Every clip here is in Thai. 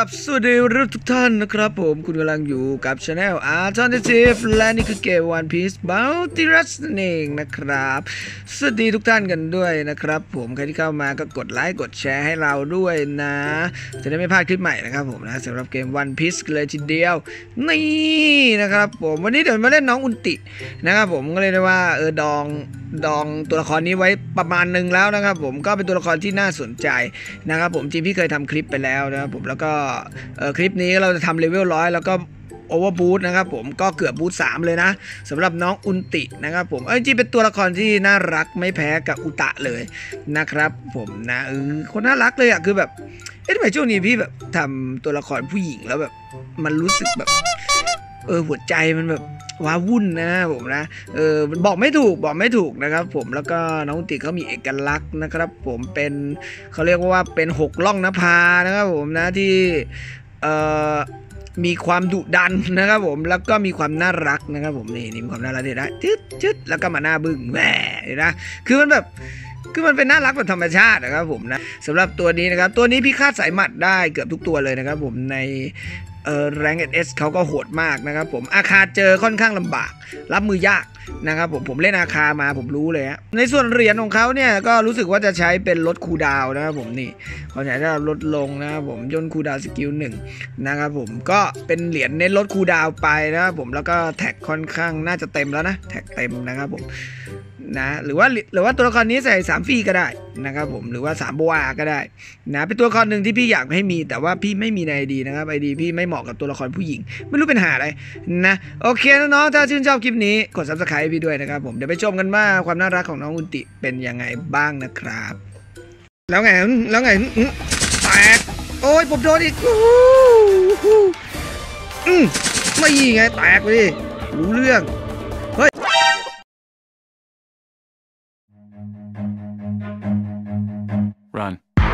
บสวัสดีทุกท่านนะครับผมคุณกำลังอยู่กับช anel Alternative และนี่คือเกม One Piece Bounty Rush นั่นเองนะครับสวัสดีทุกท่านกันด้วยนะครับผมใครที่เข้ามาก็กดไลค์กดแชร์ให้เราด้วยนะจะได้ไม่พลาดคลิปใหม่นะครับผมนะสำหรับเกม One Piece เลยทีเดียวนี่นะครับผมวันนี้เดี๋ยวมาเล่นน้องอุนตินะครับผมก็เลยได้ว่าดองตัวละครนี้ไว้ประมาณนึงแล้วนะครับผมก็เป็นตัวละครที่น่าสนใจนะครับผมจริงพี่เคยทำคลิปไปแล้วนะครับผมแล้วก็คลิปนี้เราจะทำเลเวล100แล้วก็โอเวอร์บูทนะครับผมก็เกือบบูท3เลยนะสำหรับน้องอุนตินะครับผมจริงเป็นตัวละครที่น่ารักไม่แพ้กับอุตะเลยนะครับผมนะคนน่ารักเลยอ่ะคือแบบทำไมช่วงนี้พี่แบบทำตัวละครผู้หญิงแล้วแบบมันรู้สึกแบบหัวใจมันแบบว้าวุ่นนะผมนะบอกไม่ถูกนะครับผมแล้วก็น้องติเขามีเอกลักษณ์นะครับผมเป็นเขาเรียกว่าเป็น6ล่องนภานะครับผมนะที่มีความดุดันนะครับผมแล้วก็มีความน่ารักนะครับผมนี่มีความน่ารักเด็ดนะจึ๊ดแล้วก็มาหน้าบึ้งแหมนะคือมันแบบมันเป็นน่ารักแบบธรรมชาตินะครับผมนะสำหรับตัวนี้นะครับตัวนี้พี่คาดสายหมัดได้เกือบทุกตัวเลยนะครับผมในแรงเอสเขาก็โหดมากนะครับผมอาคาเจอค่อนข้างลำบากรับมือยากนะครับผมเล่นอาคามาผมรู้เลยฮะในส่วนเหรียญของเขาเนี่ยก็รู้สึกว่าจะใช้เป็นลดคูดาวนะครับผมนี่เขาใช้จะลดลงนะครับผมย่นคูดาวสกิล1นะครับผมก็เป็นเหรียญเน้นลดคูดาวไปนะครับผมแล้วก็แท็กค่อนข้างน่าจะเต็มแล้วนะแท็กเต็มนะครับผมนะหรือว่าตัวละครนี้ใส่3ฟรีก็ได้นะครับผมหรือว่า3โบอาก็ได้นะเป็นตัวละครหนึ่งที่พี่อยากให้มีแต่ว่าพี่ไม่มีใน ID นะครับ ID พี่ไม่เหมาะกับตัวละครผู้หญิงไม่รู้เป็นหาอะไรนะโอเคนะน้องถ้าชื่นชอบคลิปนี้กด Subscribe ให้พี่ด้วยนะครับผมเดี๋ยวไปชมกันว่าความน่ารักของน้องอุนติเป็นยังไงบ้างนะครับแล้วไงแตกโอ้ยผมโดนอีกไม่ไงแตกไปดิรู้เรื่องเฮ้ย Run.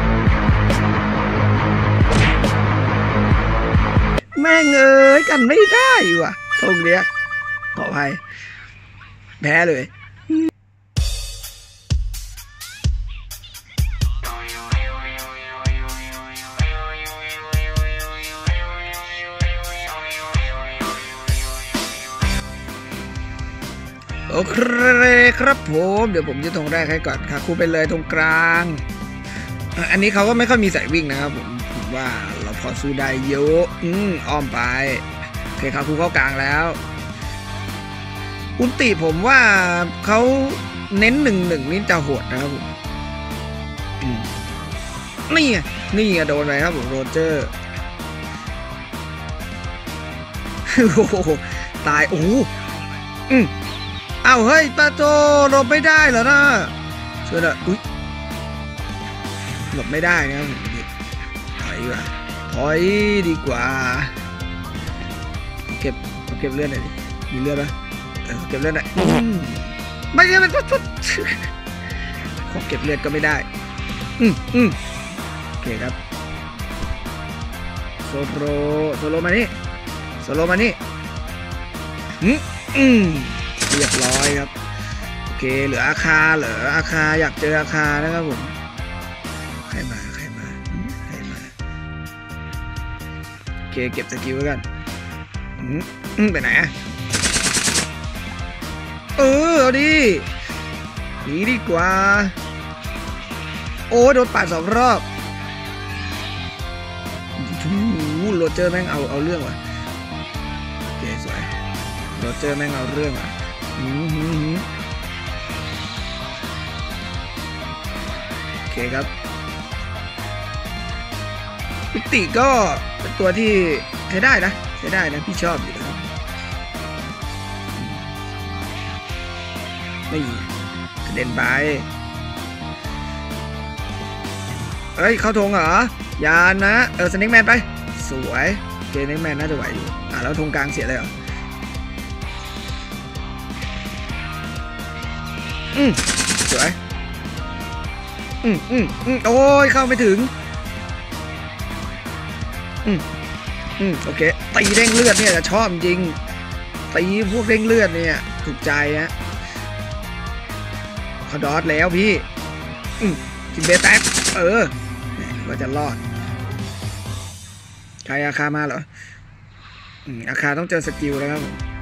แม่งกันไม่ได้ว่ะตรงเนี้ยขออภัยแพ้เลยโอเคครับผมเดี๋ยวผมจะตรงแรกให้ก่อนค่ะครูไปเลยตรงกลางอันนี้เขาก็ไม่ค่อยมีสายวิ่งนะครับผมว่าเราพอสู้ได้เยอะอ้อมไปโอเคครับครูเข้ากลางแล้วอุนติผมว่าเขาเน้น1-1นี่จะโหดนะครับผมนี่ไงโดนไปครับผมโรเจอร์โอ้โหตายโอ้โหเฮ้ยตาโจหลบไม่ได้เหรอนะช่วยหน่อยหลบไม่ได้นะครับถอยดีกว่าเก็บเลือดหน่อยดิมีเลือดปะเก็บเลือดหน่อยไม่ใช่มันขอเก็บเลือดก็ไม่ได้โอเคครับโซโลมานี่เรียบร้อยครับโอเคเหลืออาคาอยากเจออาคานะครับผมใครมาโอเคเก็บสกิลไว้กันไปไหนเอาดิหนีดีกว่าโอ้โดนปาด2 รอบโรเจอร์แม่งเอาเรื่องว่ะโอเคสวยโรเจอร์แม่งเอาเรื่องว่ะโอเคครับอุนติก็เป็นตัวที่ใช้ได้นะพี่ชอบอยู่นะครับไม่กระเด็นไปเข้าธงเหรออย่านะสเน็กแมนไปสวยเกมสเน็กแมนน่าจะไหวอยู่แล้วธงกลางเสียเลยเหรอสวยโอ้ยเข้าไม่ถึงโอเคตีเร่งเลือดเนี่ยจะชอบจริงตีพวกเร่งเลือดเนี่ยถูกใจฮะเขาดอทแล้วพี่กินเบสแท็กก็จะรอด ครอาคามาเหรออาคาต้องเจอสกิลแล้วครับ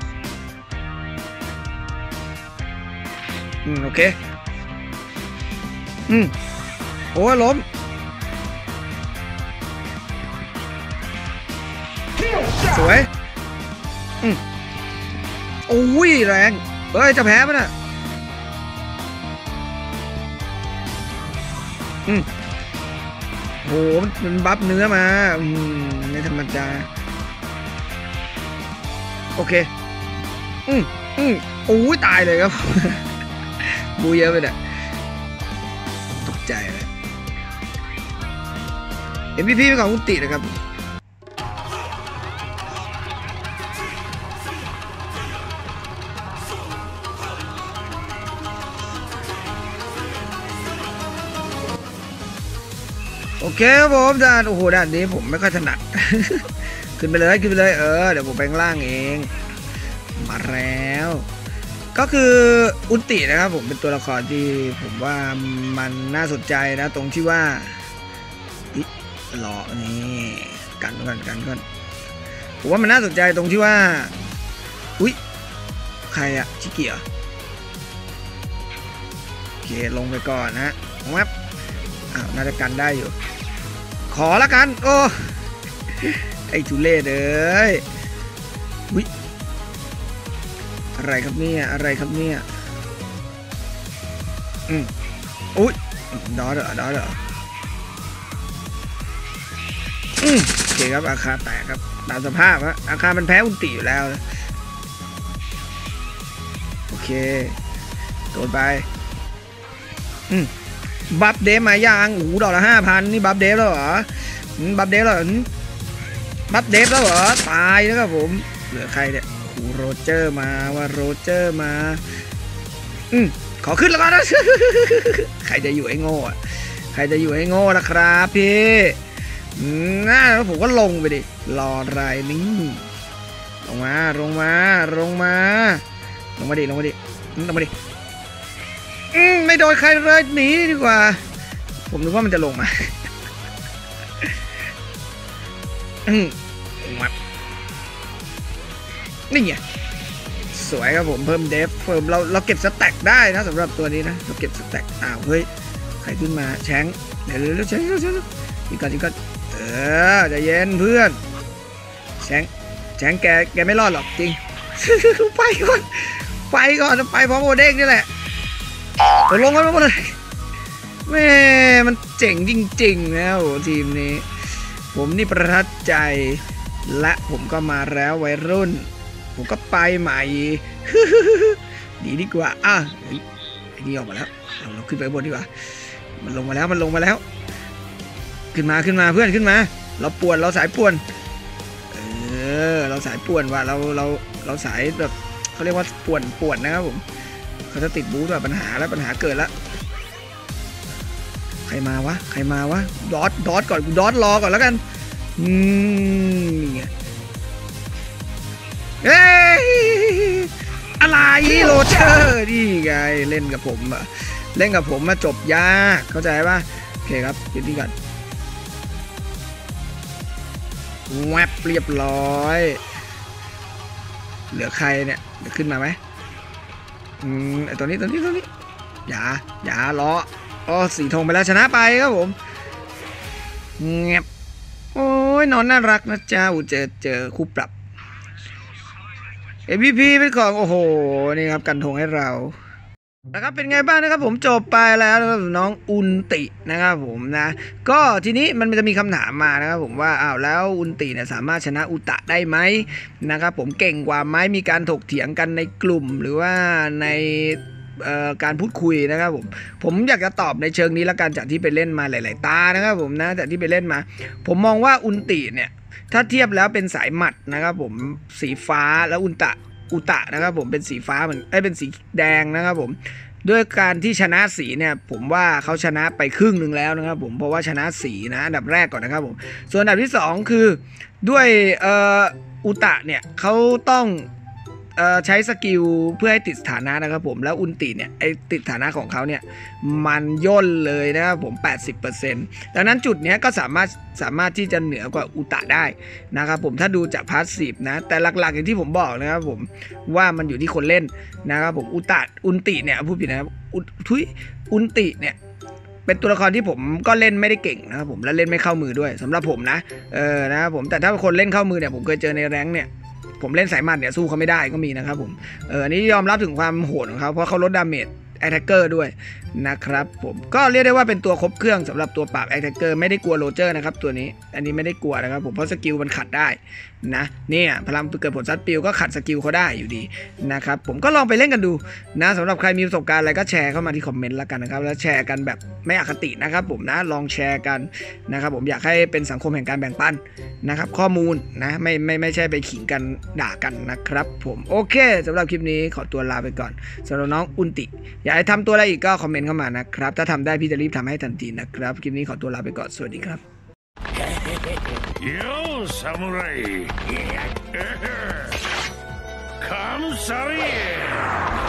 โอเคโอ้ล้มสวยโอ้ยแรงเฮ้ยจะแพ้มั้ยน่ะโหมันบัฟเนื้อมาไม่ธรรมดาโอเคโอ้ยตายเลยครับ บูเยอะไปเนี่ยตกใจเลย MVP เป็นของอุตินะครับโอเคครับผมด่านโอ้โหด่านนี้ผมไม่ค่อยถนัด ขึ้นไปเลยเดี๋ยวผมไปข้างล่างเองมาแล้วก็คืออุตินะครับผมเป็นตัวละครที่ผมว่ามันน่าสนใจนะตรงที่ว่าหล่อนี่กันก่อนผมว่ามันน่าสนใจตรงที่ว่าอุ๊ยใครอะชิเกียโอเคลงไปก่อนนะแวบน่าจะกันได้อยู่ขอละกันโอ้ไอ้ทุเล่เอ้ยอุ๊ยอะไรครับเนี่ยอุ๊ยดอเหรอโอเคครับอาคาแตกครับตามสภาพฮะอาคามันแพ้อุลติอยู่แล้วนะโอเคโดนไปบัฟเดฟมายังดอกละ 5,000 นี่บัฟเดฟแล้วเหรอบัฟเดฟแล้วเหรอตายแล้วครับผมเหลือใครเนี่ยโรเจอร์มาขอขึ้นแล้วกันนะ ใครจะอยู่ไอ้โง่ล่ะครับพี่แล้วผมก็ลงไปดิรออะไรนี่ลงมาดิไม่โดนใครเลยหนีดีกว่าผมนึกว่ามันจะลงมานี่ไงสวยครับผมเพิ่มเดฟเราเก็บสแต็กได้นะสำหรับตัวนี้นะเราเก็บสแต็กเฮ้ยใครขึ้นมาแชงเดี๋ยวแชงอีกก่อนใจเย็นเพื่อนแชงแกไม่รอดหรอกจริง ไปก่อนไปพร้อมโอเด้งนี่แหละลงกันมาเลยแม่มันเจ๋งจริงๆนะโอ้ทีมนี้ผมนี่ประทับใจและผมก็มาแล้ววัยรุ่นผมก็ไปใหม่ ดีกว่าไอ้นี่ออกมาแล้วเราขึ้นไปบนดีกว่ามันลงมาแล้วขึ้นมาเพื่อนขึ้นมาเราสายป่วนเราสายป่วนว่ะเราสายแบบเขาเรียกว่าป่วนนะครับผมเขาจะติดบู๊ด้วยปัญหาเกิดแล้วใครมาวะดอทก่อนกูดอทรอก่อนแล้วกันเอ้ยอะไรโรเจอร์นี่ไงเล่นกับผมมาจบยากเข้าใจป่ะโอเคครับเดี๋ยวนี้ก่อนแวบเรียบร้อยเหลือใครเนี่ยขึ้นมาไหมไอตัวนี้อย่ารอสีธงไปแล้วชนะไปครับผมเงียบโอ้ยนอนน่ารักนะจ้าเจอคู่ปรับ MVP เป็นของโอ้โหนี่ครับกันธงให้เรานะครับเป็นไงบ้างนะครับผมจบไปแล้วนะครับน้องอุนตินะครับผมนะก็ทีนี้มันจะมีคำถามมานะครับผมว่าแล้วอุนติเนี่ยสามารถชนะอุตะได้ไหมนะครับผมเก่งกว่าไหมมีการถกเถียงกันในกลุ่มหรือว่าในการพูดคุยนะครับผมอยากจะตอบในเชิงนี้ละกันจากที่ไปเล่นมาหลายๆตานะครับผมนะจากที่ไปเล่นมาผมมองว่าอุนติเนี่ยถ้าเทียบแล้วเป็นสายหมัดนะครับผมสีฟ้าแล้วอุตะนะครับผมเป็นสีฟ้าเหมือนเป็นสีแดงนะครับผมด้วยการที่ชนะสีเนี่ยผมว่าเขาชนะไปครึ่งหนึ่งแล้วนะครับผมเพราะว่าชนะสีนะอันดับแรกก่อนนะครับผมส่วนอันดับที่2คือด้วยอุตะเนี่ยเขาต้องใช้สกิลเพื่อให้ติดสถานะนะครับผมแล้วอุนติเนี่ยไอติดสถานะของเขาเนี่ยมันย่นเลยนะครับผม 80% ดังนั้นจุดเนี้ยก็สามารถที่จะเหนือกว่าอุตะได้นะครับผมถ้าดูจากพาสซีฟนะแต่หลักๆอย่างที่ผมบอกนะครับผมว่ามันอยู่ที่คนเล่นนะครับผมอุนติเนี่ยพูดผิดนะครับอุนติเนี่ยเป็นตัวละครที่ผมก็เล่นไม่ได้เก่งนะครับผมและเล่นไม่เข้ามือด้วยสำหรับผมนะนะครับผมแต่ถ้าคนเล่นเข้ามือเนี่ยผมเคยเจอในแรงค์เนี่ยผมเล่นสายหมัดเนี่ยสู้เขาไม่ได้ก็มีนะครับผมอันนี้ยอมรับถึงความโหดของเขาเพราะเขาลดดาเมจแอทแทคเกอร์ด้วยนะครับผมก็เรียกได้ว่าเป็นตัวครบเครื่องสำหรับตัวปราบแอทแทคเกอร์ไม่ได้กลัวโรเจอร์นะครับตัวนี้อันนี้ไม่ได้กลัวนะครับผมเพราะสกิลมันขัดได้นะเนี่ยพลังเกิดผลซัดปิวก็ขัดสกิลเขาได้อยู่ดีนะครับผมก็ลองไปเล่นกันดูนะสำหรับใครมีประสบการณ์อะไรก็แชร์เข้ามาที่คอมเมนต์แล้วกันนะครับแล้วแชร์กันแบบไม่อคตินะครับผมนะลองแชร์กันนะครับผมอยากให้เป็นสังคมแห่งการแบ่งปันนะครับข้อมูลนะไม่ใช่ไปขิงกันด่ากันนะครับผมโอเคสำหรับคลิปนี้ขอตัวลาไปก่อนสำหรับน้องอุนติอยากให้ทำตัวอะไรอีกก็คอมเมนต์เข้ามานะครับถ้าทำได้พี่จะรีบทำให้ทันทีนะครับคลิปนี้ขอตัวลาไปก่อนสวัสดีครับ Yo, samurai! Come, Sari!